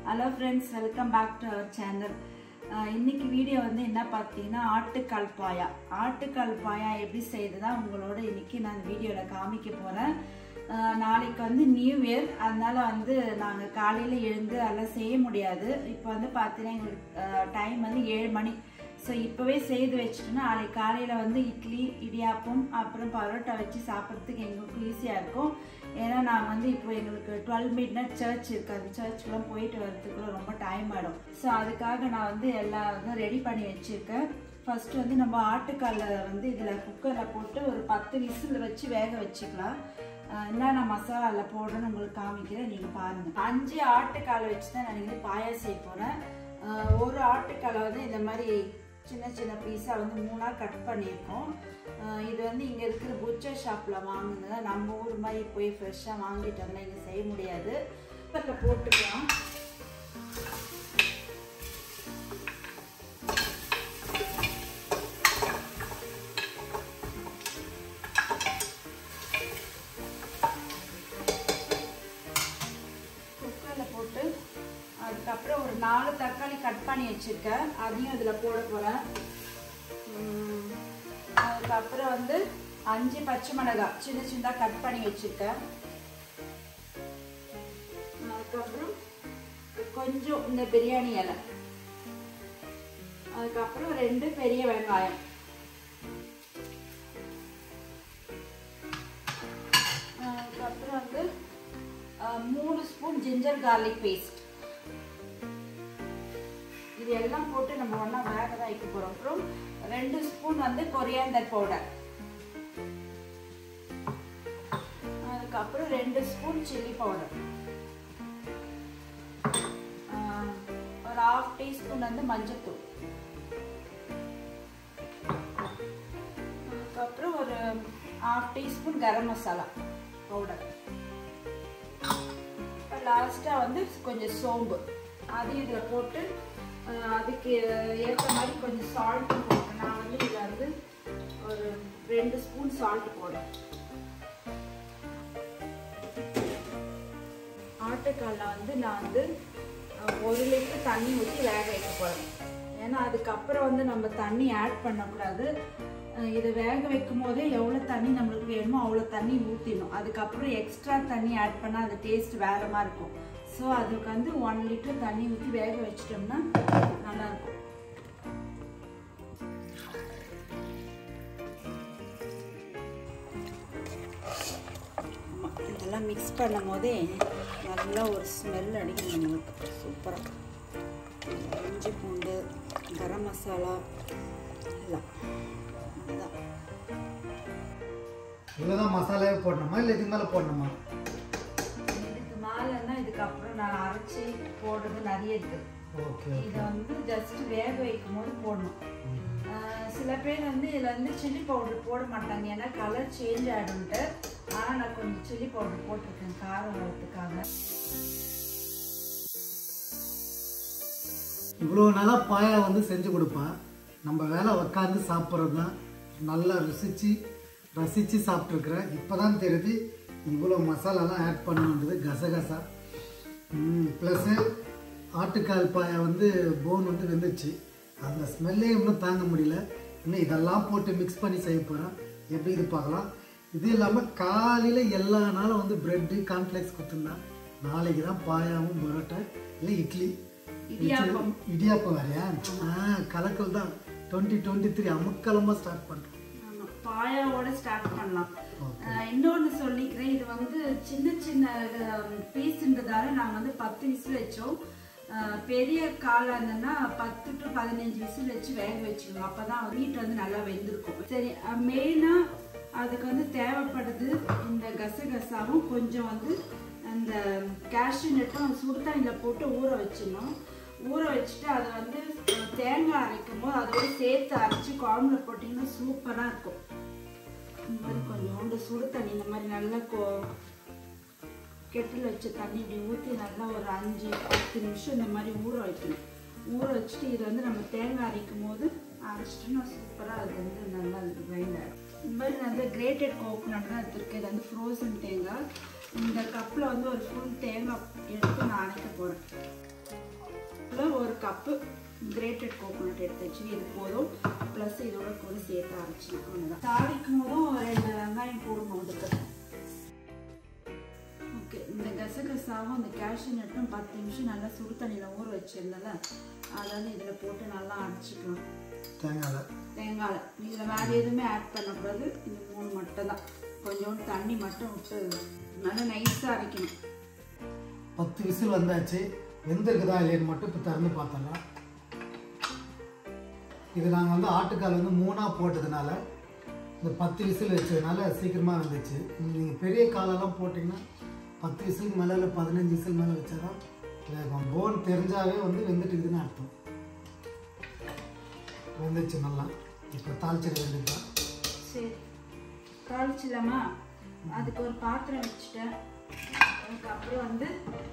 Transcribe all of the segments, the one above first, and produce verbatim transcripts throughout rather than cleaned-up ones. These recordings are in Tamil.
Hello friends, welcome back to our channel. இன்னைக்கு வீடியோ வந்து என்ன பார்த்தீங்கன்னா ஆட்டுக்கால் பாயா ஆட்டுக்கால் பாயா எப்படி செய்யறதா உங்களோட இன்னைக்கு நான் வீடியோல காமிக்க போறேன். நாளைக்கு வந்து நியூ இயர், அதனால வந்து நாங்கள் காலையில் எழுந்து அதெல்லாம் செய்ய முடியாது. இப்போ வந்து பார்த்தீங்கன்னா எங்களுக்கு டைம் வந்து ஏழு மணி. ஸோ இப்போவே செய்து வச்சுட்டோன்னா நாளைக்கு காலையில் வந்து இட்லி இடியாப்பம் அப்புறம் பரோட்டா வச்சு சாப்பிட்றதுக்கு எங்களுக்கு ஈஸியாக இருக்கும். ஏன்னா நான் வந்து இப்போ எங்களுக்கு டுவெல் மிட் நைட் சர்ச் இருக்காது, சர்ச்சுக்குலாம் போயிட்டு வரதுக்குள்ள ரொம்ப டைம் ஆகிடும். ஸோ அதுக்காக நான் வந்து எல்லாம் ரெடி பண்ணி வச்சுருக்கேன். ஃபஸ்ட்டு வந்து நம்ம ஆட்டுக்காலில் வந்து இதில் குக்கரில் போட்டு ஒரு பத்து விசில் வச்சு வேக வச்சுக்கலாம். என்னென்ன மசாலா அதில் போடுறேன்னு உங்களுக்கு காமிக்கிறேன், நீங்கள் பாருங்கள். அஞ்சு ஆட்டுக்காலை வச்சு தான் நான் வந்து பாயா செய்ய போகிறேன். ஒரு ஆட்டுக்காலை வந்து இந்த மாதிரி சின்ன சின்ன பீஸாக வந்து மூணாக கட் பண்ணியிருக்கோம். இது வந்து இங்கே இருக்கிற புச்சர் ஷாப்பில் வாங்குனது, நம்ம ஊர் மாதிரி போய் ஃப்ரெஷ்ஷாக வாங்கிட்டு வந்தால் இங்கே செய்ய முடியாது. குக்கரில் போட்டுக்கலாம். குக்கரில் போட்டு அதுக்கப்புறம் ஒரு நாலு தக்காளி கட் பண்ணி வச்சுருக்கேன், அதையும் இதில் போட போகிறேன். அதுக்கப்புறம் வந்து அஞ்சு பச்சை மிளகாய் சின்ன சின்னதாக கட் பண்ணி வச்சுருக்கேன். அதுக்கப்புறம் கொஞ்சம் இந்த பிரியாணி இலை, அதுக்கப்புறம் ரெண்டு பெரிய வெங்காயம், அதுக்கப்புறம் வந்து மூணு ஸ்பூன் ஜிஞ்சர் கார்லிக் பேஸ்ட். இது எல்லாம் போட்டு நம்ம ஒன்றா வேக தான் வைக்க போகிறோம். அப்புறம் ரெண்டு ஸ்பூன் வந்து கொரியாண்டர் பவுடர், அதுக்கப்புறம் ரெண்டு ஸ்பூன் சில்லி பவுடர், ஒரு ஹாஃப் டீஸ்பூன் வந்து மஞ்சள்தூள், அதுக்கப்புறம் ஒரு half teaspoon garam masala powder. லாஸ்ட்டாக வந்து கொஞ்சம் சோம்பு, அதையும் இதில் போட்டு அதுக்கு ஏற்ற மாதிரி கொஞ்சம் சால்ட்டு போட்டேன். நான் வந்து இதில் வந்து ஒரு ரெண்டு ஸ்பூன் சால்ட் போடுறேன். ஆட்டுக்காலில் வந்து நான் வந்து ஒரு லிட்டர் தண்ணி ஊற்றி வேக வைக்க போகிறேன். ஏன்னா அதுக்கப்புறம் வந்து நம்ம தண்ணி ஆட் பண்ணக்கூடாது. இதை வேக வைக்கும் போதே எவ்வளோ தண்ணி நம்மளுக்கு வேணுமோ அவ்வளோ தண்ணி ஊற்றிடணும். அதுக்கப்புறம் எக்ஸ்ட்ரா தண்ணி ஆட் பண்ணால் அது டேஸ்ட் வேறு மாதிரி இருக்கும். ஸோ அதுக்கு வந்து ஒன் லிட்டர் தண்ணி ஊற்றி வேக வச்சிட்டோம்னா நல்லாயிருக்கும். ஆமாம், இதெல்லாம் மிக்ஸ் பண்ணும் போதே நல்லா ஒரு ஸ்மெல் அடிக்கும் நம்மளுக்கு சூப்பராக. இஞ்சி பூண்டு கரம் மசாலா எல்லாம் அதுதான். இவ்வளோதான் மசாலாவே போடணுமா இல்லை இதுக்கு மேலே போடணுமா? இதுக்கு மேலேன்னா இதுக்கப்புறம் நான் அரைச்சி போடுறது நிறைய இருக்குது. ஓகே, இதை வந்து ஜஸ்ட் வேக வைக்கும் போது போடணும். சில பேர் வந்து இதில் வந்து சில்லி பவுடர் போட மாட்டாங்க, ஏன்னா கலர் சேஞ்ச் ஆகிடும்ட்டு. ஆனால் நான் கொஞ்சம் சில்லி பவுடர் போட்டிருக்கேன் காரம் வரத்துக்காக. இவ்வளோ நாளாக பாயா வந்து செஞ்சு கொடுப்பேன். நம்ம வேலை உட்காந்து சாப்பிட்றது தான் நல்லா ருசித்து ரசித்து சாப்பிட்ருக்குறேன். இப்போ தான் தெரியுது இவ்வளோ மசாலாலாம் ஆட் பண்ணுன்றது. கசகசா ப்ளஸ்ஸு ஆட்டுக்கால் பாயா வந்து போன் வந்து வெந்துச்சு, அந்த ஸ்மெல்லே இன்னும் தாங்க முடியல. இன்னும் இதெல்லாம் போட்டு மிக்ஸ் பண்ணி செய்ய போகிறேன். எப்படி இது பார்க்கலாம். இது இல்லாமல் காலையில் எல்லா நாளும் வந்து ப்ரெட்டு கார்ன்ஃப்ளெக்ஸ் கொடுத்துருந்தா, நாளைக்கு தான் பாயாவும் பரோட்டா இல்லை இட்லி இடியாப்பம் இடியாப்பம் வேறையா? ஆ, கலக்கல் தான். டுவெண்ட்டி டுவெண்ட்டி த்ரீ அமுக்கலமாக ஸ்டார்ட் பண்ணுறோம். பாயாவோட ஸ்டார்ட் பண்ணலாம். இன்னொன்று சொல்லிக்கிறேன், இது வந்து சின்ன சின்ன பீஸ்ன்றதால நாங்கள் வந்து பத்து விசில் வச்சோம். பெரிய காலாக இருந்ததுன்னா பத்து டு பதினஞ்சு விசில் வச்சு வேக வச்சுக்கணும். அப்போ தான் வீட்டு வந்து நல்லா வெந்திருக்கும். சரி, மெயினாக அதுக்கு வந்து தேவைப்படுது இந்த கசகசாவும் கொஞ்சம் வந்து அந்த கேஷ்யூ நட்டும் சுடுதண்ணியில் போட்டு ஊற வச்சிடணும். ஊற வச்சுட்டு அதை வந்து தேங்காய் அரைக்கும் போது அதோட சேர்த்து அரைச்சி குழம்புல போட்டிங்கன்னா சூப்பராக இருக்கும். இந்த மாதிரி கொஞ்சோண்டு சுடு தண்ணி இந்த மாதிரி நல்லா கோ கெட்டில் வச்ச தண்ணி இப்படி ஊற்றி நல்லா ஒரு அஞ்சு பத்து நிமிஷம் இந்த மாதிரி ஊற வைக்கணும். ஊற வச்சுட்டு இதை வந்து நம்ம தேங்காய் அரைக்கும் போது அரைச்சிட்டோன்னா சூப்பராக அது வந்து நல்லா கிரைண்ட் ஆகிடும். இந்த மாதிரி நல்லா கிரேட்டட் கோகோனட் தான் எடுத்துருக்கேன். இது வந்து ஃப்ரோசன் தேங்காய். இந்த கப்பில் வந்து ஒரு ஃபுல் தேங்காய் எடுத்து நான் அரைக்க போகிறேன். கிரேட்டட் கோகோனட் எடுத்து வச்சு இது போதும். ப்ளஸ் இதோட கூட சேர்த்து அரைச்சிடும். அவ்வளோதான். தாளிக்கும் போதும் ரெண்டு வெங்காயம் போடணும் அதுக்கு. ஓகே, இந்த கசகசாவும் இந்த கேஷ்யூ நட்டும் பத்து நிமிஷம் நல்லா சுடு தண்ணியில் ஊற வச்சிருந்தால அதை வந்து இதில் போட்டு நல்லா அரைச்சிக்கலாம். தேங்காய் தேங்காய் இதில் வேறு எதுவுமே ஆட் பண்ணக்கூடாது. இந்த மூணு மட்டும் தான். கொஞ்சோண்டு தண்ணி மட்டும் விட்டு நல்லா நைஸாக அரைக்கணும். பத்து விசில் வந்தாச்சு. வெந்திருக்குதா இல்லைன்னு மட்டும் இப்போ திறந்து பார்த்தோம்னா இது நாங்கள் வந்து ஆட்டுக்கால் வந்து மூணாக போட்டதுனால இந்த பத்து விசில் வச்சதுனால சீக்கிரமாக வந்துச்சு. நீங்கள் பெரிய காலெல்லாம் போட்டிங்கன்னா பத்து விசிலுக்கு மேலே இல்லை பதினஞ்சு விசில் மேலே வச்சா தான் வேகும். போன் தெரிஞ்சாவே வந்து வெந்துட்டுக்குதுன்னு அர்த்தம். வெந்துச்சு நல்லா. இப்போ தாளிச்சிட வேண்டியது தான். சரி, தாளிச்சிடலாமா? அதுக்கு ஒரு பாத்திரம் வச்சுட்டேன். அதுக்கப்புறம் வந்து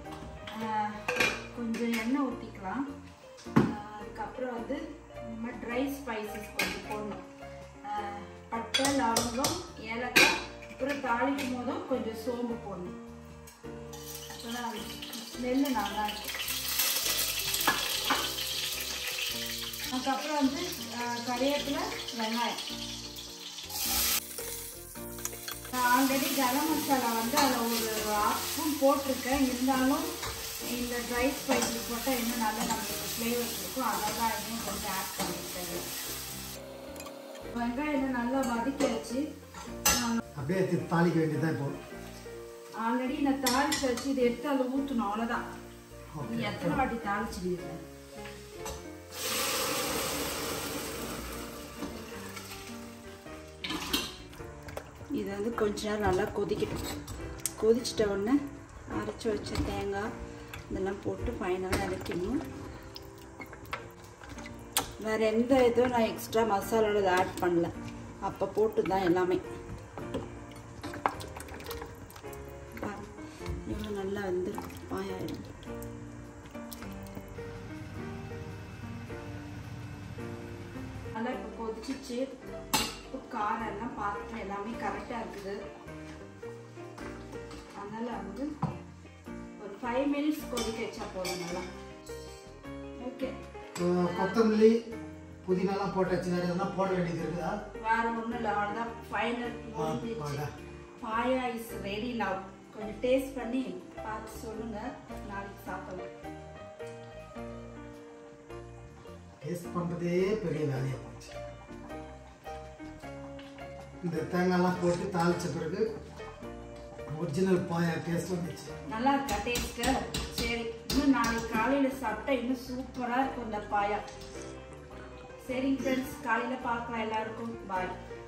கொஞ்சம் எண்ணெய் ஊற்றிக்கலாம். அதுக்கப்புறம் வந்து இந்த மாதிரி ட்ரை ஸ்பைசஸ் கொஞ்சம் போடணும். பட்டை, லவங்கம், ஏலக்காய், அப்புறம் தாளிக்கும் போதும் கொஞ்சம் சோம்பு போடணும். அப்போதான் ஸ்மெல்லு நல்லா இருக்கும். அதுக்கப்புறம் வந்து கறிவேப்பிலை, வெங்காயம். நான் ஆல்ரெடி கரம் மசாலா வந்து அதில் ஒரு ஹாஃப் ஸ்பூன் போட்டிருக்கேன். இருந்தாலும் இந்த ட்ரை ஸ்பைசஸ் போட்டால் இன்னும் நல்லா நம்மளுக்கு ஃப்ளேவர்ஸ் இருக்கும். அதனால தான் இன்னும் கொஞ்சம் ஆட் பண்ணியிருக்கேன். வெங்காயம் நல்லா வதக்கியாச்சு. அப்படியே தாளிக்க வேண்டியதான். இப்போ ஆல்ரெடி நான் தாளிச்சு வச்சு இதை எடுத்து அதில் ஊற்றணும். அவ்வளோதான். நீ எத்தனை வாட்டி தாளிச்சுடுவீங்க? இதை வந்து கொஞ்ச நேரம் நல்லா கொதிக்கட்டும். கொதிச்சிட்ட உடனே அரைச்சி வச்ச தேங்காய் இதெல்லாம் போட்டு ஃபைனலாக இறக்கணும். வேறு எந்த இதுவும் நான் எக்ஸ்ட்ரா மசாலோட இதை ஆட் பண்ணல. அப்போ போட்டு தான் எல்லாமே. எவ்வளோ நல்லா வந்து பாயாயிடும். நல்லா இப்போ கொதிச்சிச்சு. உப்பு காரம் எல்லாம் பார்த்துட்டு எல்லாமே கரெக்டாக இருக்குது. அதனால் வந்து ஒரு ஃபைவ் மினிட்ஸ் கொதிக்க வச்சா போதும் நல்லா. ஓகே, கொத்தமல்லி புதினாலாம் போட்டாச்சு. வேறு எதுனா போட வேண்டியது இருக்குதா? வேறு ஒன்றும் இல்லை, அவ்வளோதான். Final paya is ready now. கொஞ்சம் டேஸ்ட் பண்ணி பார்த்து சொல்லுங்கள். நாளைக்கு சாப்பிடலாம். டேஸ்ட் பண்ணுறதே பெரிய வேலையாக போச்சு. இந்த தேங்காய்லாம் போட்டு தாளித்த பிறகு ஒரிஜினல் பாயா டேஸ்ட் வந்துச்சு. நல்லா இருக்கா டேஸ்ட்டு? சரி, இன்னும் நாளைக்கு காலையில் சாப்பிட்டா இன்னும் சூப்பராக இருக்கும் இந்த பாயா. சரிங்க ஃப்ரெண்ட்ஸ், காலையில் பார்க்கலாம். எல்லாருக்கும் பாய்.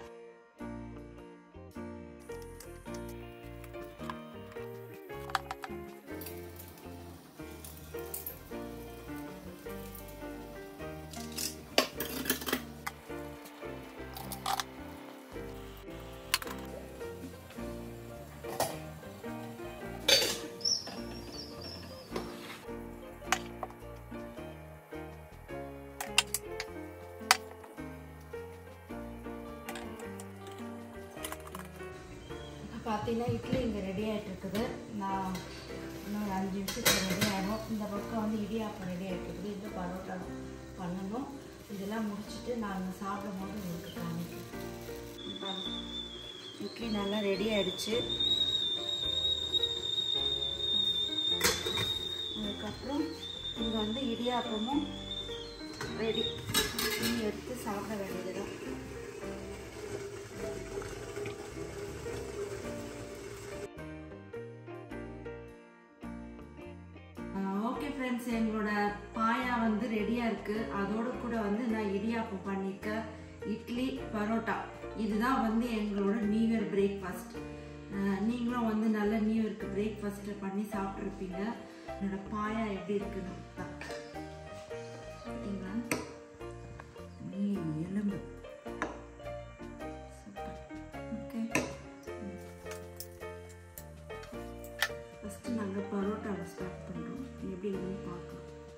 பார்த்தீங்கன்னா இட்லி இங்கே ரெடி ஆகிட்டு இருக்குது. நான் இன்னும் ஒரு அஞ்சு நிமிஷத்துக்கு ரெடி ஆகிடும். இந்த பக்கம் வந்து இடியாப்பம் ரெடி ஆகிட்டு இருக்குது. இது பரோட்டா பண்ணணும். இதெல்லாம் முடிச்சுட்டு நான் சாப்பிடும் போது உங்களுக்கு காமிக்கிறேன். இட்லி நல்லா ரெடி ஆகிடுச்சு. அதுக்கப்புறம் இங்கே வந்து இடியாப்பமும் ரெடி. எடுத்து சாப்பிட வேண்டியதுதான். ஓகே ஃப்ரெண்ட்ஸ், எங்களோட பாயா வந்து ரெடியாக இருக்குது. அதோடு கூட வந்து நான் இடியாப்பம் பண்ணியிருக்கேன். இட்லி, பரோட்டா. இதுதான் வந்து எங்களோட நியூ இயர் பிரேக்ஃபாஸ்ட். நீங்களும் வந்து நல்ல நியூ இயர்க்கு பிரேக்ஃபாஸ்ட்டு பண்ணி சாப்பிட்ருப்பீங்க. என்னோட பாயா எப்படி இருக்குன்னு பார்த்தீங்களா? எலும்பு சூப்பர். ஓகே, ஃபஸ்ட்டு நாங்கள் பரோட்டாவை ஸ்டார்ட் பண்ணுறோம். எப்படி இருக்குன்னு பார்க்கலாம்.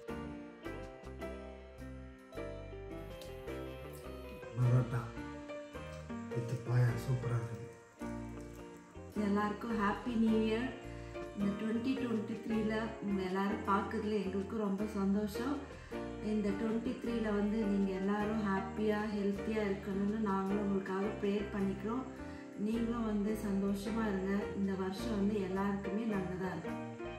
பரோட்டா வித் பாயா சூப்பராக இருக்குது. எல்லாருக்கும் ஹாப்பி நியூ இயர். இந்த டுவெண்ட்டி டுவெண்ட்டி த்ரீல உங்கள் எல்லோரும் பார்க்குறதுல எங்களுக்கும் ரொம்ப சந்தோஷம். இந்த டுவெண்ட்டி த்ரீல வந்து நீங்கள் எல்லோரும் ஹாப்பியாக ஹெல்த்தியாக இருக்கணும்னு நாங்களும் உங்களுக்காக ப்ரேயர் பண்ணிக்கிறோம். நீங்களும் வந்து சந்தோஷமாக இருங்க. இந்த வருஷம் வந்து எல்லாருக்குமே நல்லதாக இருக்கும்.